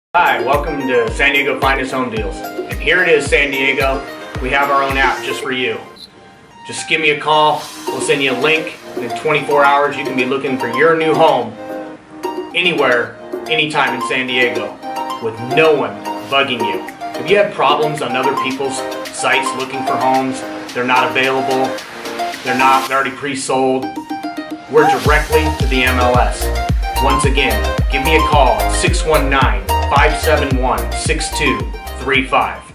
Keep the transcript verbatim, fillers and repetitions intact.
Hi, welcome to San Diego Finest Home Deals. And here it is, San Diego. We have our own app just for you. Just give me a call, we'll send you a link, and in twenty-four hours you can be looking for your new home anywhere, anytime in San Diego with no one bugging you. If you have problems on other people's sites looking for homes, they're not available, they're not, they're already pre-sold, we're directly to the M L S. Once again, give me a call at six one nine, five seven one, six two three five.